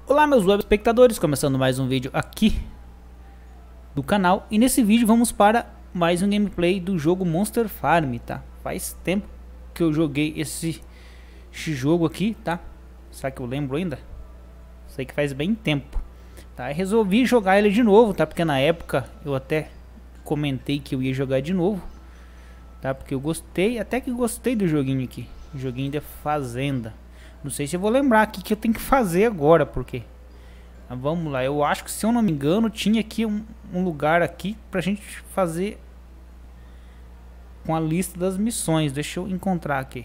Olá meus web espectadores, começando mais um vídeo aqui do canal. E nesse vídeo vamos para mais um gameplay do jogo Monster Farm, tá? Faz tempo que eu joguei esse jogo aqui, tá? Será que eu lembro ainda? Sei que faz bem tempo, tá? E resolvi jogar ele de novo, tá? Porque na época eu até comentei que eu ia jogar de novo, tá? Porque eu gostei, até que gostei do joguinho aqui. O joguinho de fazenda. Não sei se eu vou lembrar aqui que eu tenho que fazer agora, porque... Vamos lá, eu acho que, se eu não me engano, tinha aqui um lugar aqui pra gente fazer com a lista das missões. Deixa eu encontrar aqui.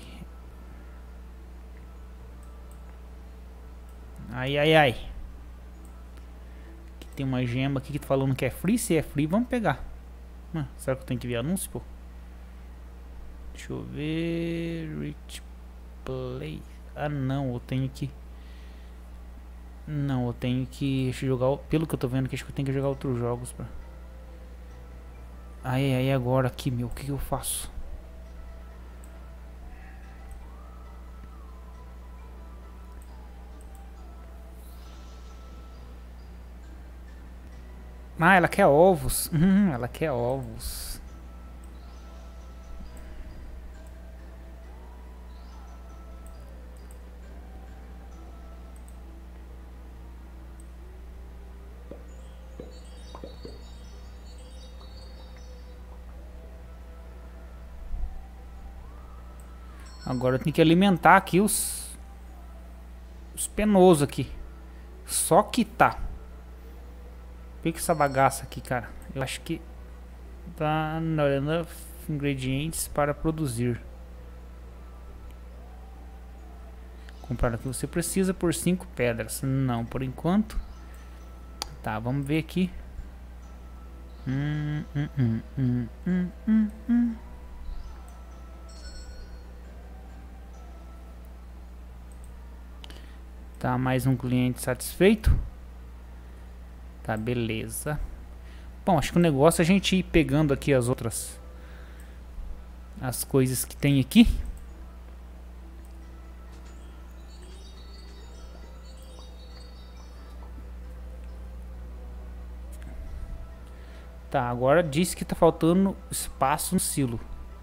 Ai, ai, ai. Aqui tem uma gema aqui que tá falando que é free. Se é free, vamos pegar. Será que eu tenho que ver anúncio, pô? Deixa eu ver... Rich Play... Ah, não, eu tenho que... Não, eu tenho que jogar... Pelo que eu tô vendo aqui, acho que eu tenho que jogar outros jogos pra... Aí agora aqui, meu, o que eu faço? Ah, ela quer ovos. Ela quer ovos. Agora eu tenho que alimentar aqui os penosos aqui. Só que tá. Por que essa bagaça aqui, cara? Eu acho que tá not enough ingredientes para produzir. Comprar o que você precisa por 5 pedras. Não, por enquanto. Tá, vamos ver aqui. Tá, mais um cliente satisfeito. Tá, beleza. Bom, acho que o negócio é a gente ir pegando aqui as outras... As coisas que tem aqui. Tá, agora disse que tá faltando espaço no silo.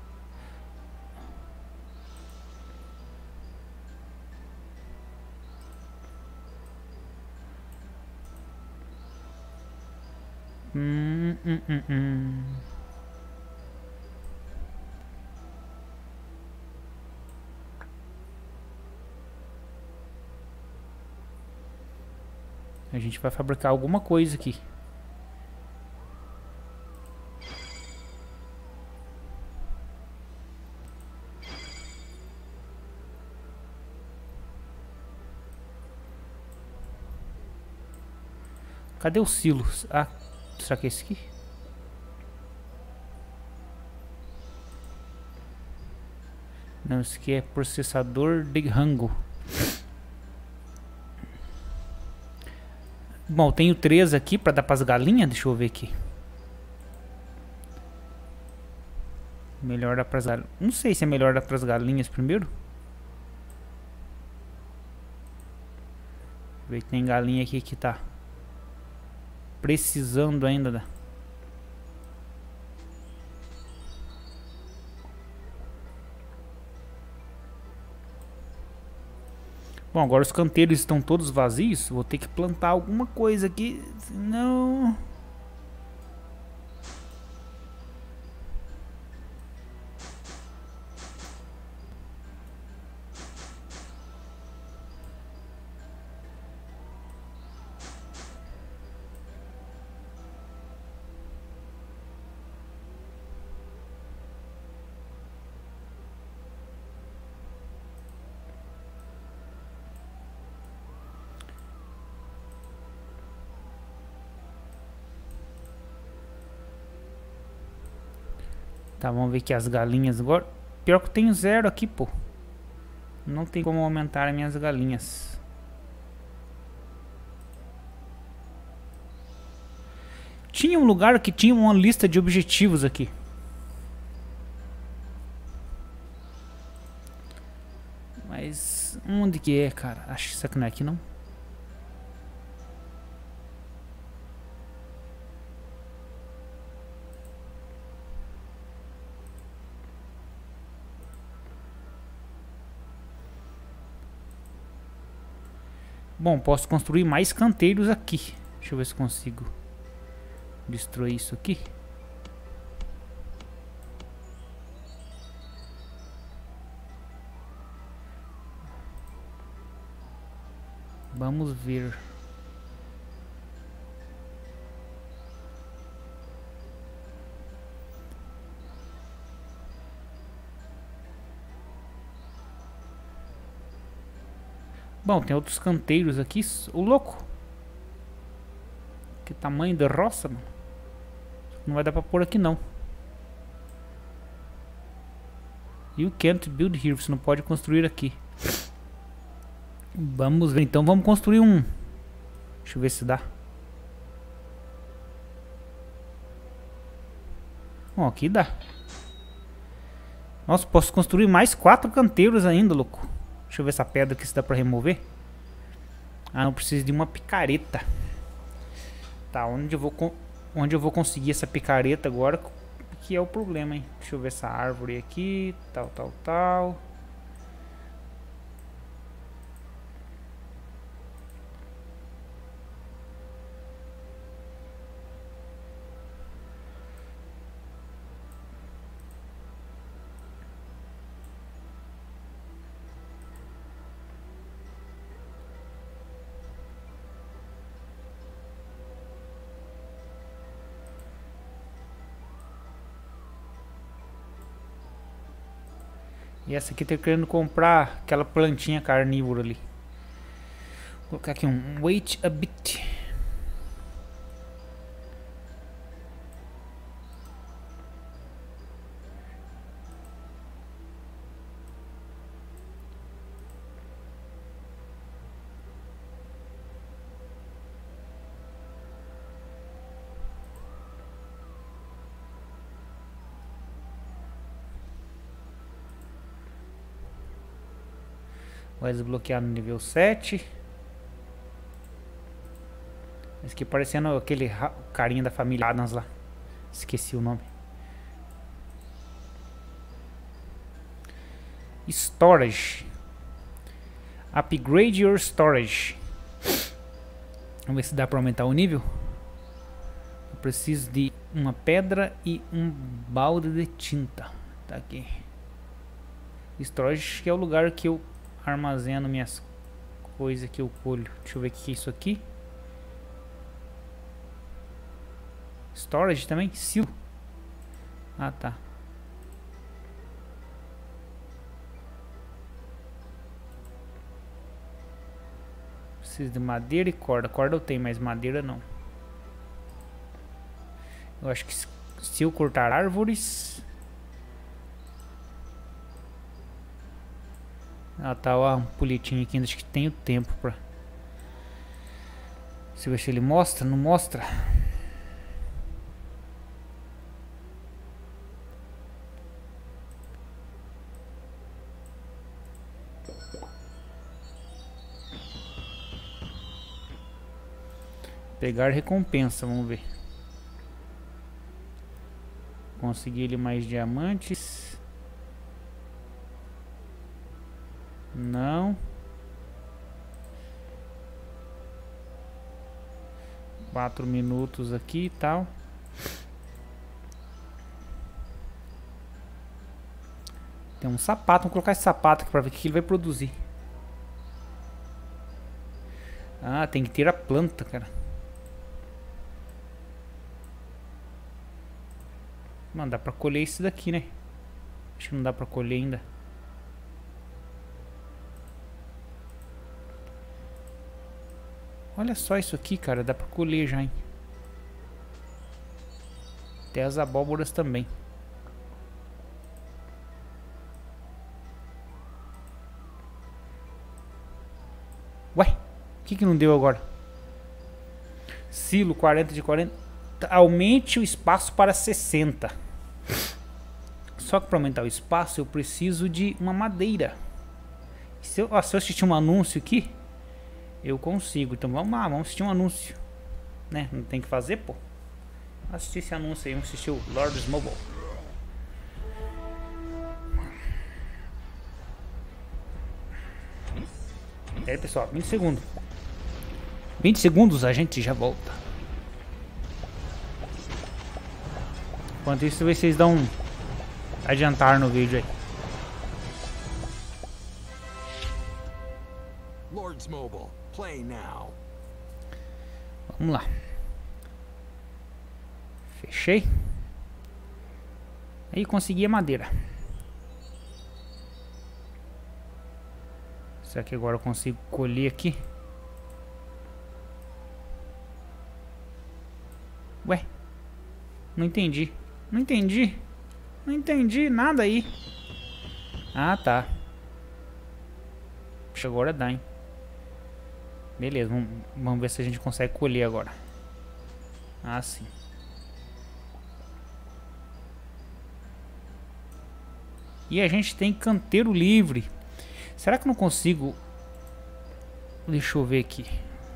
A gente vai fabricar alguma coisa aqui. Cadê os silos? Ah, será que é esse aqui? Não, esse aqui é processador de rango. Bom, tenho 3 aqui pra dar pras galinhas. Deixa eu ver aqui. Melhor dar pras galinhas. Não sei se é melhor dar pras galinhas primeiro. Ver que tem galinha aqui que tá precisando ainda da... Bom, agora os canteiros estão todos vazios. Vou ter que plantar alguma coisa aqui. Senão... Tá, vamos ver aqui as galinhas agora. Pior que eu tenho 0 aqui, pô. Não tem como aumentar as minhas galinhas. Tinha um lugar que tinha uma lista de objetivos aqui. Mas onde que é, cara? Acho que isso aqui não é aqui, não. Bom, posso construir mais canteiros aqui. Deixa eu ver se consigo destruir isso aqui. Vamos ver. Bom, tem outros canteiros aqui. O louco. Que tamanho da roça, mano. Não vai dar pra pôr aqui não. You can't build here. Você não pode construir aqui. Vamos ver então. Vamos construir um. Deixa eu ver se dá. Bom, aqui dá. Nossa, posso construir mais 4 canteiros ainda, louco. Deixa eu ver essa pedra aqui se dá pra remover. Ah, não preciso de uma picareta. Tá, onde eu vou conseguir essa picareta agora? Que é o problema, hein? Deixa eu ver essa árvore aqui. Tal. E essa aqui tá querendo comprar aquela plantinha carnívora ali. Vou colocar aqui um wait a bit. Vai desbloquear no nível 7. Esse aqui parecendo aquele carinha da família Adams lá. Esqueci o nome. Storage. Upgrade your storage. Vamos ver se dá para aumentar o nível. Eu preciso de uma pedra e um balde de tinta. Tá aqui. Storage, que é o lugar que eu armazeno minhas coisas que eu colho. Deixa eu ver o que é isso aqui. Storage também? Seal. Ah, tá. Preciso de madeira e corda. Corda eu tenho, mas madeira não. Eu acho que se eu cortar árvores... Ah, tá, ó, um polhetinho aqui, acho que tenho tempo pra... Deixa eu ver se ele mostra, não mostra. Pegar recompensa, vamos ver. Consegui ele mais diamantes. Não. 4 minutos aqui e tal. Tem um sapato, vamos colocar esse sapato aqui pra ver o que ele vai produzir. Ah, tem que ter a planta, cara. Mano, dá pra colher isso daqui, né? Acho que não dá pra colher ainda. Olha só isso aqui, cara. Dá pra colher já, hein? Até as abóboras também. Ué? O que não deu agora? Silo 40 de 40. Aumente o espaço para 60. Só que para aumentar o espaço eu preciso de uma madeira. Se eu assistir um anúncio aqui, eu consigo. Então vamos lá, vamos assistir um anúncio, né? Não tem que fazer, pô. Assistir esse anúncio aí, vamos assistir o Lord's Mobile. E aí, pessoal, 20 segundos. 20 segundos, a gente já volta. Enquanto isso, vocês dão um adiantar no vídeo aí. Lords Mobile, play now. Vamos lá. Fechei. Aí consegui a madeira. Será que agora eu consigo colher aqui? Ué? Não entendi. Não entendi. Não entendi nada aí. Ah, tá. Puxa, agora dá, hein? Beleza, vamos ver se a gente consegue colher agora. Ah, sim. E a gente tem canteiro livre. Será que eu não consigo... Deixa eu ver aqui.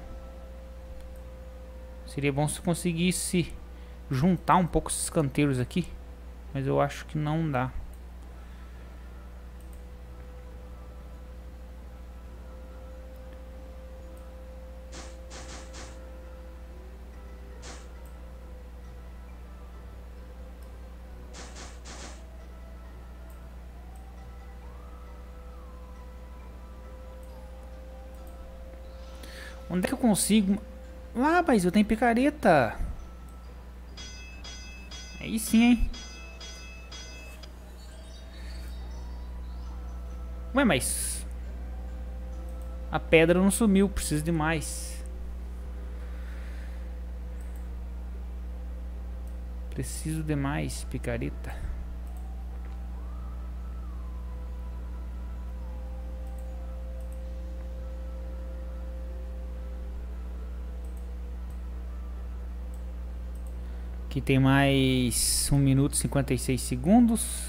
Seria bom se eu conseguisse juntar um pouco esses canteiros aqui. Mas eu acho que não dá. Onde é que eu consigo... Ah, mas eu tenho picareta. Aí sim, hein? Ué, mas... A pedra não sumiu, preciso de mais. Preciso de mais picareta. Aqui tem mais 1 minuto e 56 segundos.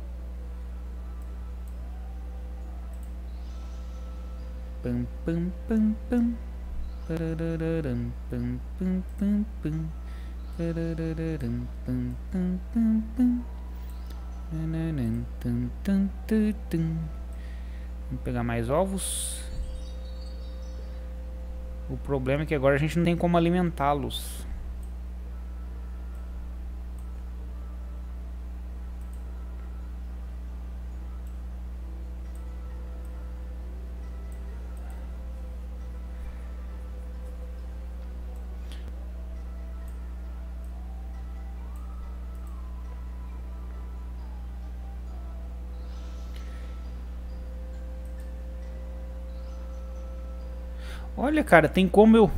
Pam, pam, pam, pam. Parararam, pam, pam, pam, pam. Parararam, pam, pam, pam, pam. Nananan, tum, tum, tum, tum. Vamos pegar mais ovos. O problema é que agora a gente não tem como alimentá-los. Olha, cara, tem como eu...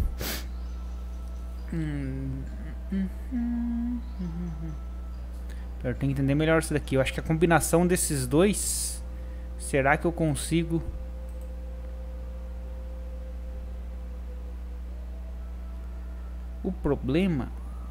Eu tenho que entender melhor isso daqui. Eu acho que a combinação desses dois... Será que eu consigo... O problema...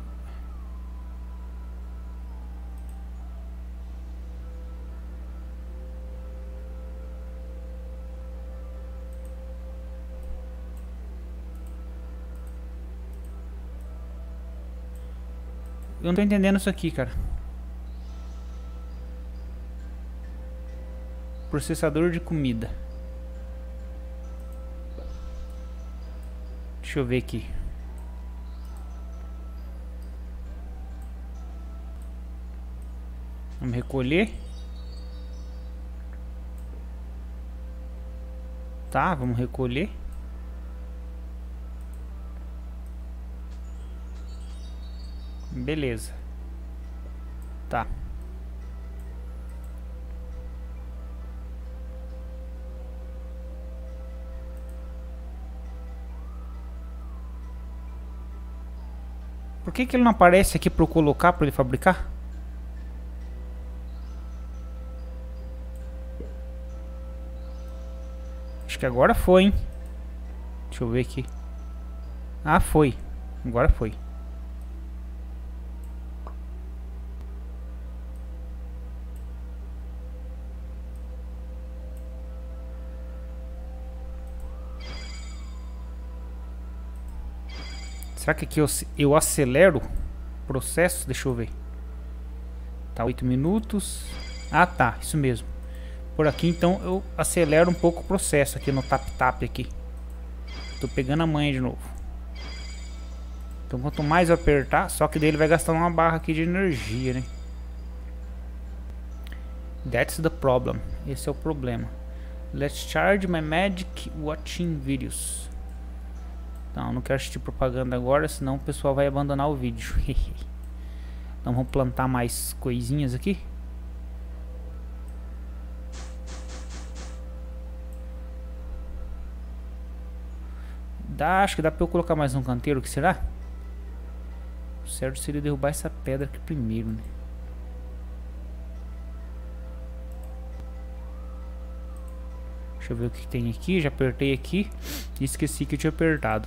Eu não tô entendendo isso aqui, cara. Processador de comida. Deixa eu ver aqui. Vamos recolher. Tá, vamos recolher. Beleza. Tá. Por que ele não aparece aqui para eu colocar, para ele fabricar? Acho que agora foi, hein? Deixa eu ver aqui. Ah, foi. Agora foi. Será que aqui eu acelero o processo? Deixa eu ver. Tá 8 minutos. Ah, tá. Isso mesmo. Por aqui, então, eu acelero um pouco o processo aqui no tap-tap aqui. Tô pegando a manha de novo. Então quanto mais eu apertar, só que daí ele vai gastar uma barra aqui de energia, né? That's the problem. Esse é o problema. Let's charge my magic watching videos. Não quero assistir propaganda agora, senão o pessoal vai abandonar o vídeo. Então vamos plantar mais coisinhas aqui. Acho que dá pra eu colocar mais um canteiro, o que será? O certo seria derrubar essa pedra aqui primeiro, né? Deixa eu ver o que tem aqui. Já apertei aqui e esqueci que eu tinha apertado.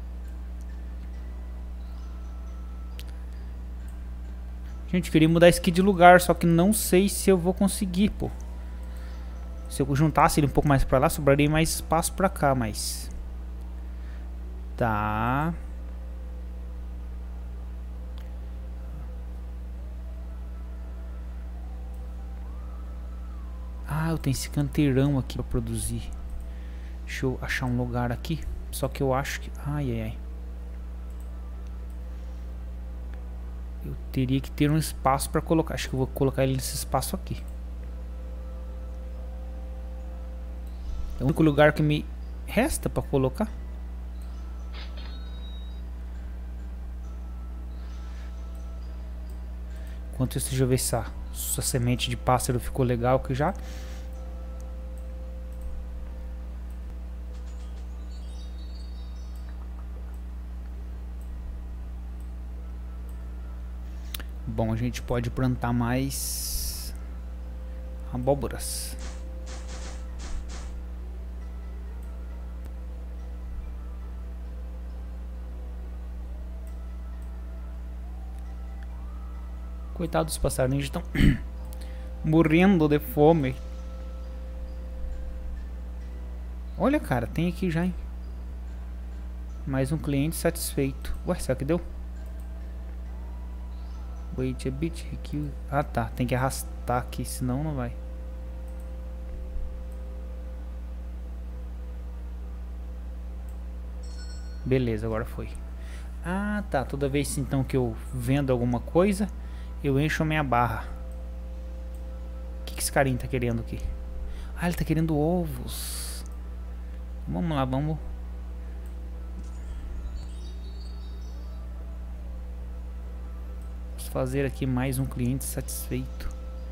Gente, queria mudar isso aqui de lugar, só que não sei se eu vou conseguir, pô. Se eu juntasse ele um pouco mais pra lá, sobraria mais espaço pra cá, mas... Tá. Ah, eu tenho esse canteirão aqui pra produzir. Deixa eu achar um lugar aqui. Só que eu acho que... Ai. Eu teria que ter um espaço pra colocar. Acho que eu vou colocar ele nesse espaço aqui. É o único lugar que me resta pra colocar. Enquanto isso, deixa eu ver se a semente de pássaro ficou legal aqui já. Bom, a gente pode plantar mais abóboras. Coitados dos passarinhos, estão morrendo de fome. Olha, cara, tem aqui já, hein? Mais um cliente satisfeito. Ué, será que deu? Wait a bit. Aqui. Ah, tá. Tem que arrastar aqui, senão não vai. Beleza, agora foi. Ah, tá. Toda vez então que eu vendo alguma coisa, eu encho a minha barra. O que esse carinha tá querendo aqui? Ah, ele tá querendo ovos. Vamos lá, vamos. Vamos fazer aqui mais um cliente satisfeito.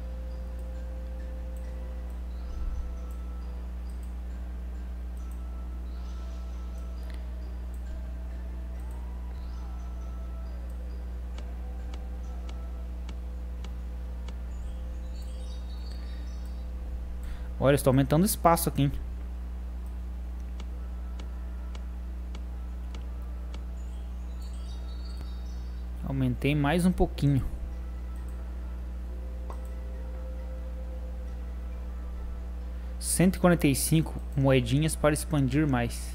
Olha, estou aumentando o espaço aqui, hein? Aumentei mais um pouquinho. R$145 moedinhas para expandir mais.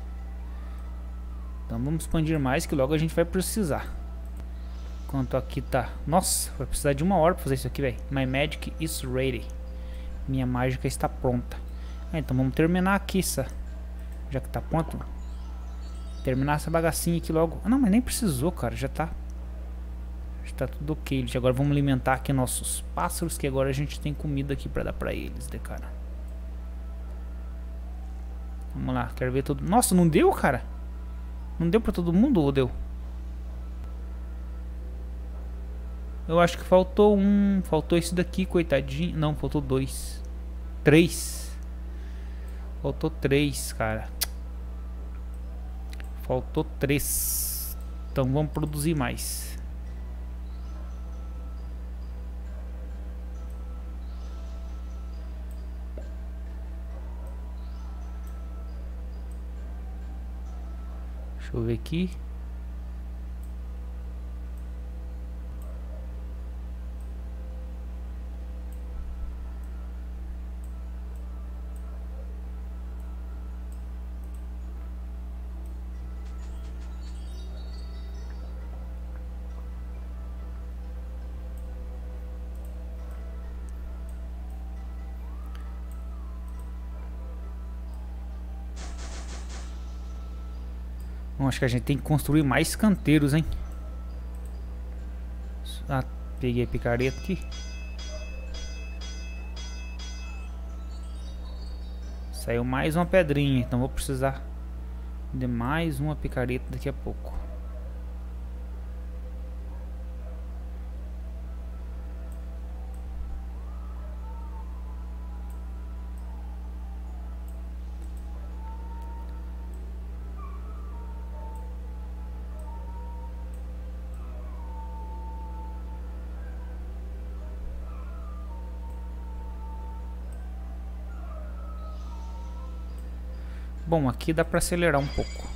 Então vamos expandir mais, que logo a gente vai precisar. Enquanto aqui tá... Nossa, vai precisar de 1 hora para fazer isso aqui, velho. My magic is ready. Minha mágica está pronta. Então vamos terminar aqui, já que tá pronto. Terminar essa bagacinha aqui logo. Ah, não, mas nem precisou, cara. Já tá tudo ok. Agora vamos alimentar aqui nossos pássaros, que agora a gente tem comida aqui pra dar pra eles, né, cara? Vamos lá, quero ver tudo. Nossa, não deu, cara? Não deu pra todo mundo ou deu? Eu acho que faltou um. Faltou esse daqui, coitadinho. Não, faltou 2. 3. Faltou 3, cara. Faltou 3. Então vamos produzir mais. Deixa eu ver aqui. Bom, acho que a gente tem que construir mais canteiros, hein? Ah, peguei a picareta aqui. Saiu mais uma pedrinha, então vou precisar de mais uma picareta daqui a pouco. Bom, aqui dá para acelerar um pouco.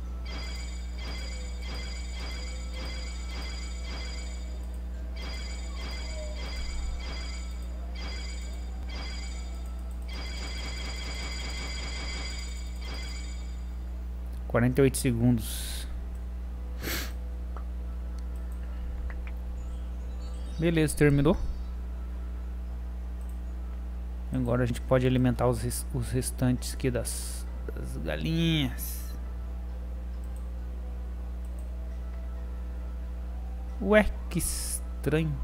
$48. Beleza, terminou. Agora a gente pode alimentar os restantes aqui das galinhas. Ué, que estranho.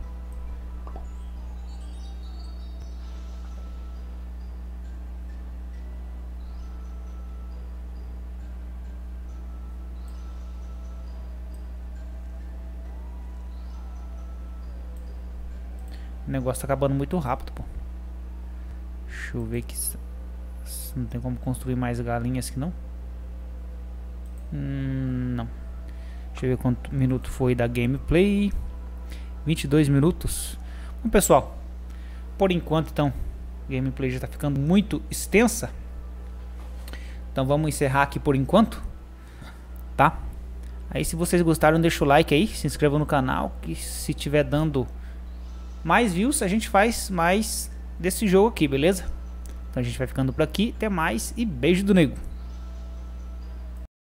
O negócio tá acabando muito rápido, pô. Deixa eu ver que não tem como construir mais galinhas aqui, não. Não. Deixa eu ver quanto minuto foi da gameplay. 22 minutos. Bom, pessoal, por enquanto, então, a gameplay já tá ficando muito extensa. Então vamos encerrar aqui por enquanto, tá? Aí se vocês gostaram, deixa o like aí, se inscreva no canal, que se tiver dando mais views, a gente faz mais desse jogo aqui, beleza? Então a gente vai ficando por aqui, até mais e beijo do nego.